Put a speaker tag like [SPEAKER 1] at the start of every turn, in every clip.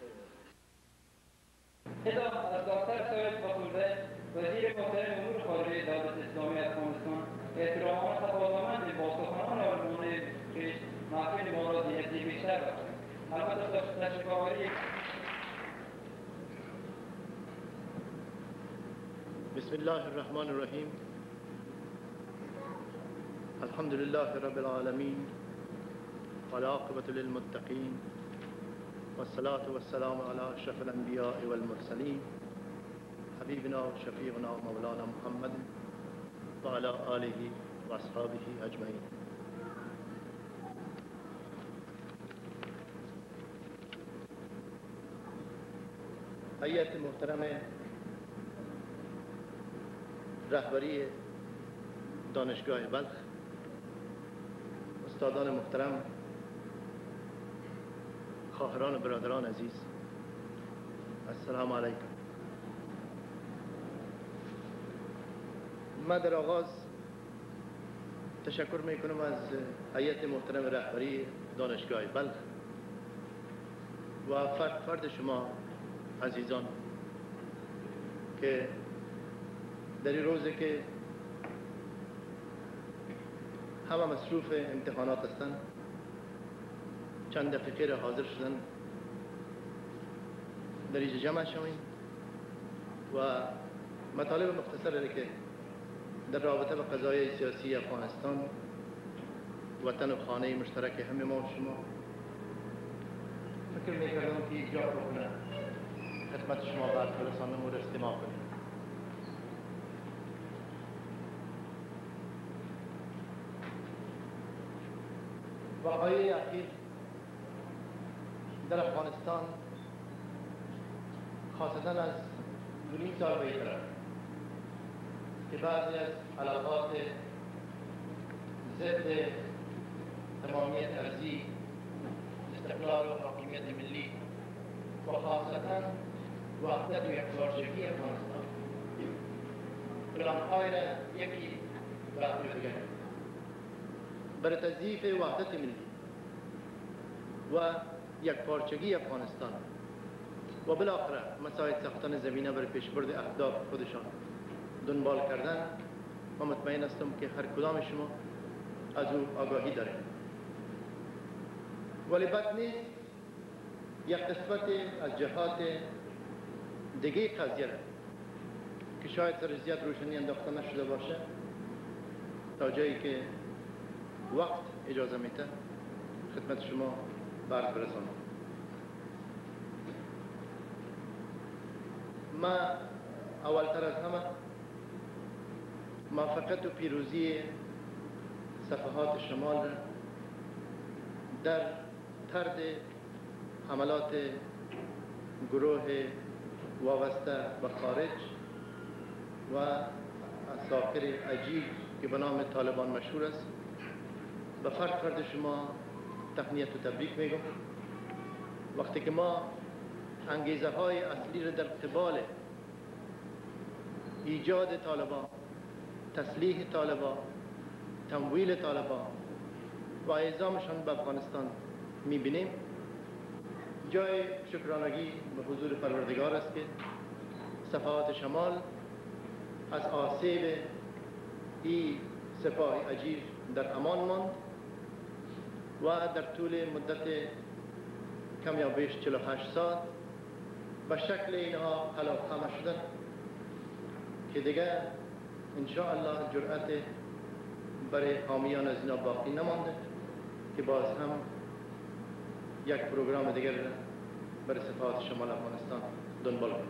[SPEAKER 1] خطاب از دکتر سید غفورزی وزیر محترم امور خارجه دولت اسلامی افغانستان احترامات تقاضامند با سخنان آرمانه خویش محفل ما را زینتی بیشتر بخشید. البته تشکیف‌آوری
[SPEAKER 2] بسم الله الرحمن الرحیم. الحمد لله رب العالمین والعاقبة للمتقین والصلاة والسلام على اشرف الانبیاء والمرسلین حبیبنا و شفیعنا و مولانا محمد و علی آله و اصحابه اجمعین. هیئت محترم رهبری دانشگاه بلخ، استادان محترم، خواهران و برادران عزیز، السلام علیکم. من در آغاز تشکر میکنم از هیئت محترم رهبری دانشگاه بلخ و فرد شما عزیزان که در این روزی که همه مصروف امتحانات هستند چند دقیقه را حاضر شدن در اینجا جمع شویم و مطالب مختصری که در رابطه با قضایای سیاسی افغانستان، وطن و خانه مشترک همه ما و شما، فکر میکردم که ایجاب بکنم خدمت شما بعد برسانم و استماع کنیم. واقعه اخیر در افغانستان خاصتا از 2.5 سال به این طرف که بعضی از علاقات ضد تمامیت ارضی، استقلال و حاکمیت ملی و خاصتا وحدت و یکپارچگی افغانستان پلان‌های را یکی بعد دیگر برای تضعیف وحدت ملی و یکپارچگی افغانستان و بالاخره مساعد ساختن زمینه برای پیشبرد اهداف خودشان دنبال کردن و مطمئن هستم که هر کدام شما از او آگاهی دارید. ولی بد نیست یک قسمت از جهات دیگه قضیه را که شاید سر زیاد روشنی انداخته نشده باشه تا جایی که وقت اجازه میده خدمت شما برد برسانم. ما اولتر از همه موفقیت و پیروزی صفحات شمال را در طرد حملات گروه وابسته به خارج و اساطیر عجیب که به نام طالبان مشهور است به فرد شما تهنیت و تبریک میگم. وقتی که ما انگیزه های اصلی را در قبال ایجاد طالبان، تسلیح طالبان، تمویل طالبان و اعزامشان به افغانستان میبینیم، جای شکرانگی به حضور پروردگار است که صفحات شمال از آسیب این سپاه اجیر در امان ماند و در طول مدت کم یا بیش 48 ساعت به شکل اینها خلاق‌خمه شدن که دیگر انشاءالله جرأت برای حامیان از اینا باقی نمانده که باز هم یک پروگرام دیگر برای صفحات شمال افغانستان دنبال کنیم.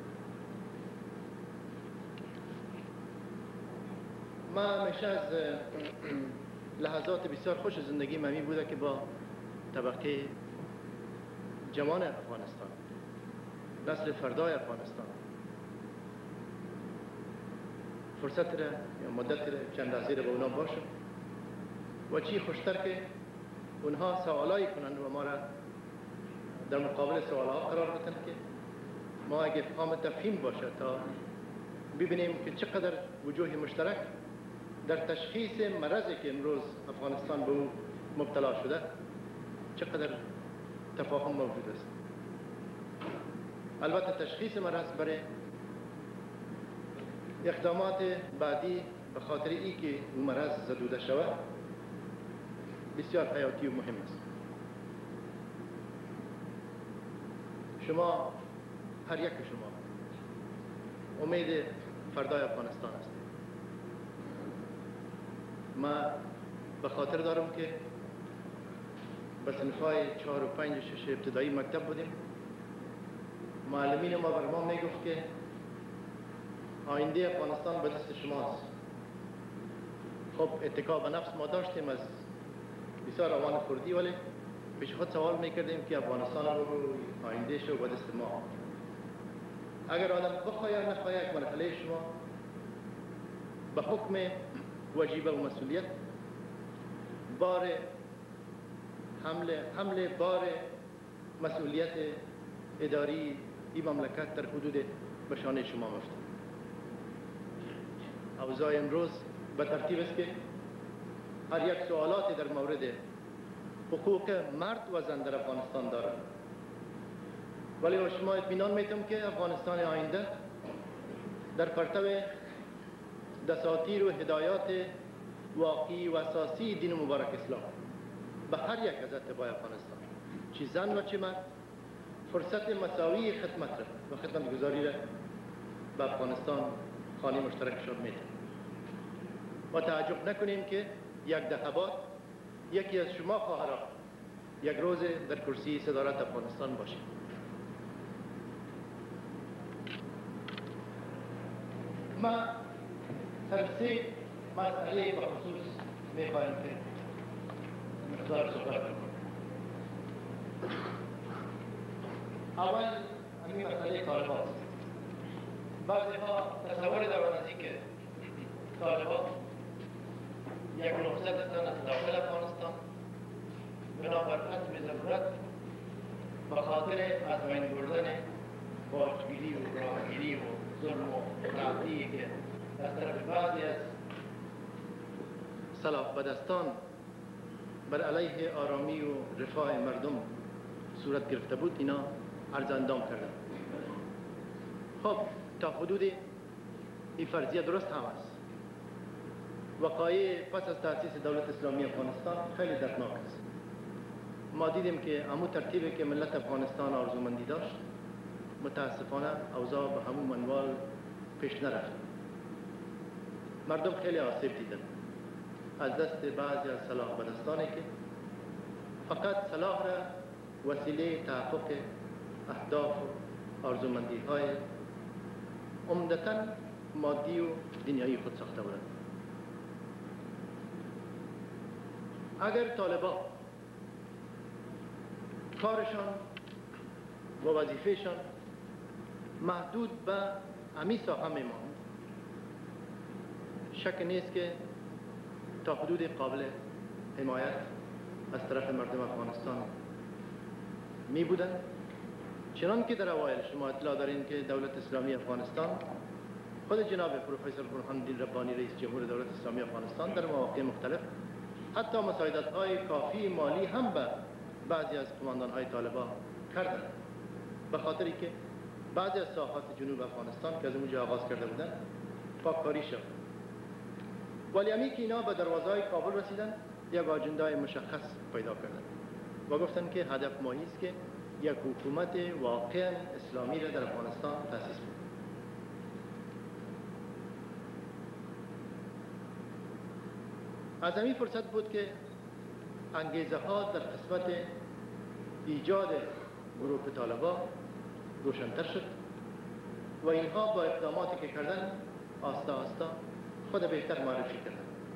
[SPEAKER 2] ما همیشه از لحظات بسیار خوش زندگی می بوده که با طبقه جوان افغانستان، نسل فردای افغانستان فرصت را یا مدت را چند لحظه را با اونا باشم و چی خوشتر که اونها سوالایی کنند و ما را در مقابل سوالها قرار بدن که ما اگه فهم تفهیم باشه تا ببینیم که چقدر وجوه مشترک در تشخیص مرضی که امروز افغانستان به او مبتلا شده چقدر تفاهم موجود است. البته تشخیص مرض برای اقدامات بعدی به خاطر ای که اون مرض زدوده شود بسیار حیاتی و مهم است. شما هر یک شما امید فردای افغانستان است. ما به خاطر دارم که به صنف‌های 4 و 5 و 6 ابتدایی مکتب بودیم. معلمین ما بر ما میگفت که آینده افغانستان به دست شماست. خب اتکا به نفس ما داشتیم از بسیار روان خوردی، ولی پیش خود سوال میکردیم که افغانستان رو آینده شو به دست ما. اگر آدم بخواه یا نخواه یک مرحله شما به حکم واجب و مسئولیت بار حمل بار مسئولیت اداری این مملکت در حدود به شانه شما مفتد. اوضاع امروز به ترتیب است که هر یک سوالاتی در مورد حقوق مرد و زن در افغانستان دارد، ولی با شما اطمینان میتونم که افغانستان آینده در پرتو دساتیر و هدایات واقعی و اساسی دین مبارک اسلام به هر یک از اتباع افغانستان چه زن و چه مرد فرصت مساوی خدمت را و خدمت گذاری را به افغانستان خانه مشترکشان میده. و تعجب نکنیم که یک دهه بعد یکی از شما خواهران یک روز در کرسی صدارت افغانستان باشه. ما سر 3 مسئله به خصوص میخواهیم که مقدار صحبت کنیم. اول همین مسئله طالبان است. بعضی ها تصور دارند از اینکه طالبان یک نقطه دستن از داخل افغانستان بنابر حتم ضرورت به خاطر از بین بردن باجگیری و راهگیری و ظلم و تعدیی که از طرف بعضی از سلاح بدستان بر علیه آرامی و رفاه مردم صورت گرفته بود اینا عرض اندام کردن. خب تا حدود این فرضیه درست هم است. وقایع پس از تأسیس دولت اسلامی افغانستان خیلی دردناک است. ما دیدیم که همون ترتیبی که ملت افغانستان آرزومندی داشت متاسفانه اوضاع به همون منوال پیش نرفت. مردم خیلی آسیب دیدن از دست بعضی از سلاح بدستانی که فقط سلاح را وسیله تحقق اهداف و آرزومندی های عمدتاً مادی و دنیایی خود ساخته بودند. اگر طالبان کارشان و وظیفهشان محدود به همی ساحه میماند، شک نیست که تا حدود قابل حمایت از طرف مردم افغانستان می بودند. چنان که در اوایل شما اطلاع دارین که دولت اسلامی افغانستان خود جناب پروفسور برهان‌الدین ربانی رئیس جمهور دولت اسلامی افغانستان در مواقع مختلف حتی مساعدت‌های کافی مالی هم به بعضی از قماندان‌های طالبان کردند، به خاطری که بعضی از ساحات جنوب افغانستان که از اونجا آغاز کرده بودند پاککاری شد. ولی همی که اینا به دروازه‌های کابل رسیدن یک آجندای مشخص پیدا کردند و گفتند که هدف ماهی است که یک حکومت واقعا اسلامی را در افغانستان تأسیس کنند. از همین فرصت بود که انگیزه ها در قسمت ایجاد گروه طالبان روشن‌تر شد و اینها با اقداماتی که کردن آستا آستا خود بهتر معرفی کردن.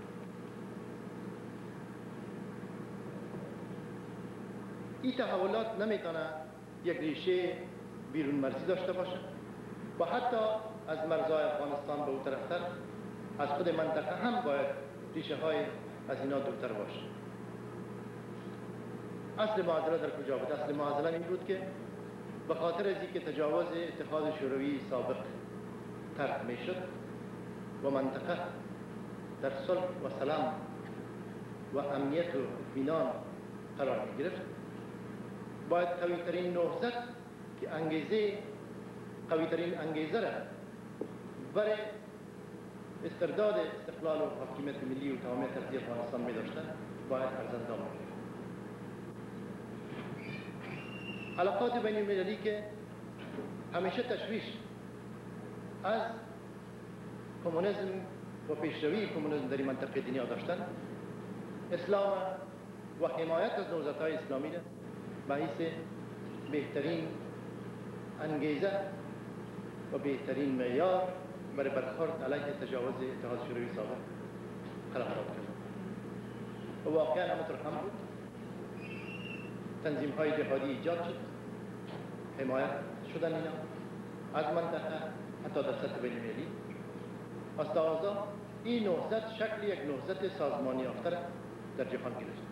[SPEAKER 2] این تحولات نمیتونه یک ریشه بیرون مرزی داشته باشه و حتی از مرزهای افغانستان به اون طرفتر از خود منطقه هم باید ریشه های از اینا دورتر باشه. اصل معضله در کجا بود؟ اصل معضله این بود که به خاطر از اینکه تجاوز اتحاد شوروی سابق ترک میشد و منطقه در صلح و سلام و امنیت و اطمینان قرار می گرفت، باید قوی ترین نهضت که انگیزه قوی ترین انگیزه را برای استرداد استقلال و حاکمیت ملی و تمامیت ارضی افغانستان می داشتن باید ارزندام بود. علاقات بین المللی که همیشه تشویش از کمونیسم و پیشروی کمونیسم در این منطقه دنیا داشتن، اسلام و حمایت از نهضت‌های اسلامی را باعث بهترین انگیزه و بهترین معیار برای برخورد علیه تجاوز اتحاد شوروی سابق قرار داد. و واقعا همونطور هم بود. تنظیم‌های جهادی ایجاد شد، حمایت شدن اینا از منطقه حتی در سطح بین‌المللی. از تازه این نهضت شکل یک نهضت سازمانی یافته در جهان گرفت.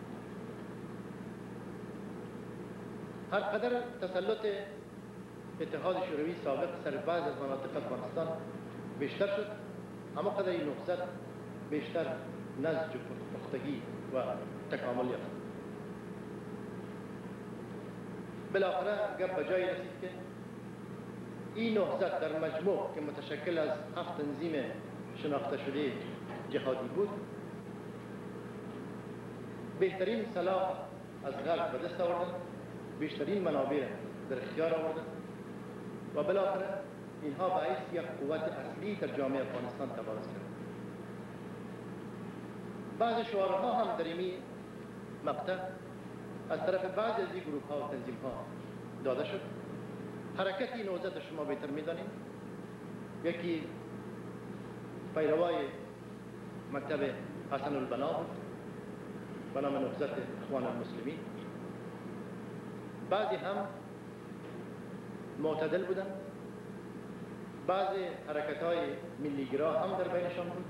[SPEAKER 2] هر قدر تسلط اتحاد شوروی سابق سر بعض از مناطق افغانستان بیشتر شد، اما قدر این نهضت بیشتر نضج و پختگی و تکامل یافت. بالاخره گپ به جایی رسید که این نهضت در مجموع که متشکل از 7 تنظیم شناخته شده جهادی بود، بهترین سلاح از غرب به دست آوردن، بیشترین منابع در اختیار آوردن و بالاخره اینها باعث یک قوت اصلی در جامعه افغانستان تبارز کرد. بعض شعارها هم در این مقطع از طرف بعضی از این گروه ها و تنظیم ها داده شد. حرکت این نهضت شما بهتر می‌دانید. یکی پیروای مکتب حسن البنا بود به نام نهضت اخوان المسلمین. بعضی هم معتدل بودند. بعضی حرکت‌های ملی‌گرا هم در بینشان بود.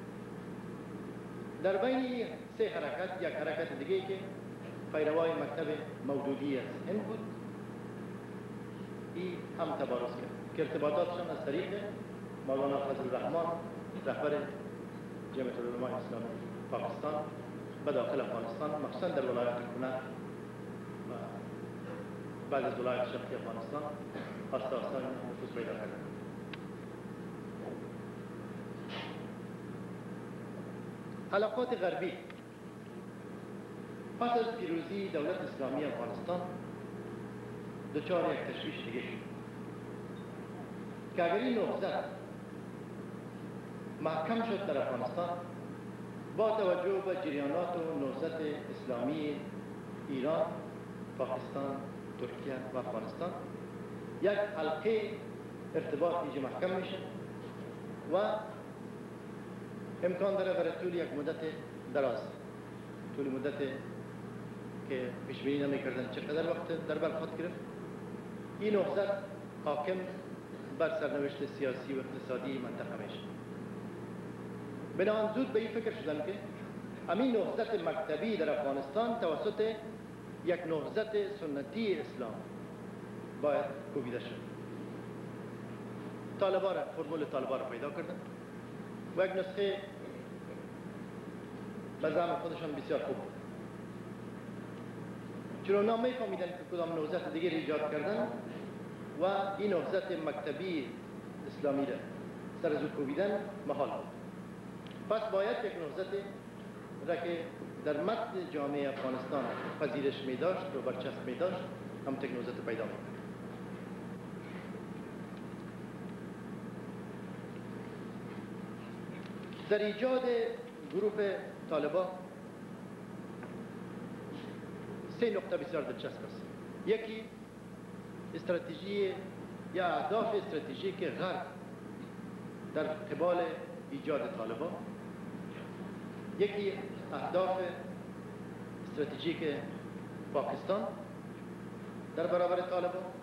[SPEAKER 2] در بین 3 حرکت یک حرکت دیگه که پیروای مکتب مودودی از هند بود، این هم تبارز کرد که ارتباطاتشان از طریق مولانا فضل الرحمن رهبر جمعیت العلماء اسلامی پاکستان به داخل افغانستان، مخصوصا در ولایت کنر و بعض از ولایت شرقی افغانستان آستا نفوذ پیدا کرد. علاقات غربی پس از پیروزی دولت اسلامی افغانستان دچار یک تشویش دیگه شد که اگر این نهضت محکم شد در افغانستان با توجه به جریانات و نهضت اسلامی ایران، پاکستان، ترکیه و افغانستان، یک حلقه ارتباط ایجا محکم میشه و امکان داره برای طول یک مدت دراز، طول مدت که پیش بینی نمی‌کردن چقدر وقت در بر خود گرفت، این نهضت حاکم بر سرنوشت سیاسی و اقتصادی منطقه میشه. بنابراین زود به این فکر شدن که همین نهضت مکتبی در افغانستان توسط یک نهضت سنتی اسلام باید کوبیده شد. طالبان فرمول طالبان را پیدا کردن و یک نسخه به زعم خودشان بسیار خوب بود. چون اونا میفهمیدن که کدام نهضت دیگر ایجاد کردن و این نهضت مکتبی اسلامی را سر زود کوبیدن محال بود. پس باید یک نهضت را که در متن جامعه افغانستان پذیرش می داشت و برچسب می داشت هم یک نهضت پیدا می‌کرد. در ایجاد گروه طالبان 3 نقطه بسیار دلچسب است. یکی استراتژی یا اهداف استراتژیک غرب در قبال ایجاد طالبان، یکی اهداف استراتژیک پاکستان در برابر طالبان